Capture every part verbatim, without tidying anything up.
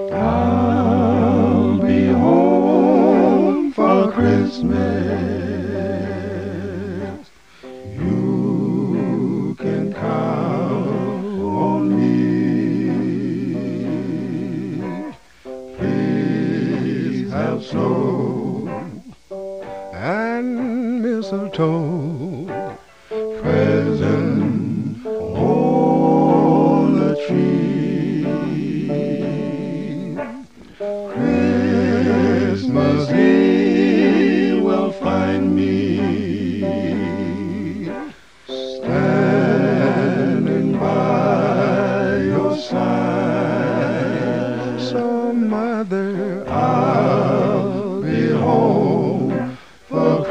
I'll be home for Christmas. You can count on me. Please have snow and mistletoe, present on the tree. Christmas Eve will find me standing by your side. So, Mother, I'll be home for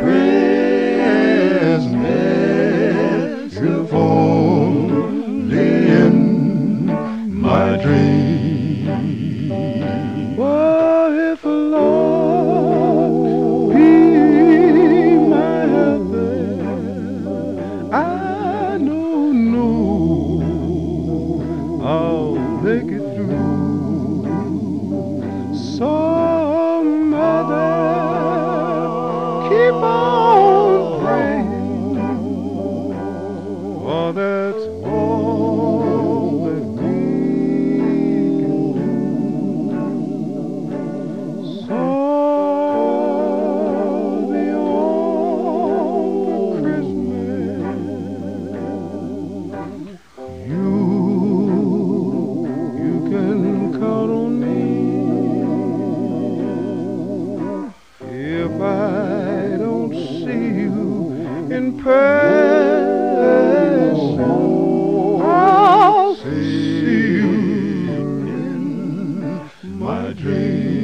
Christmas, if only in my dream. Oh, if Lord be my helper, I know, know I'll make it through. So, Mother, keep on praying, for that's all that we can do. So be home for Christmas. You, you can count on me. If I don't see you in person, I'll see you in my dreams.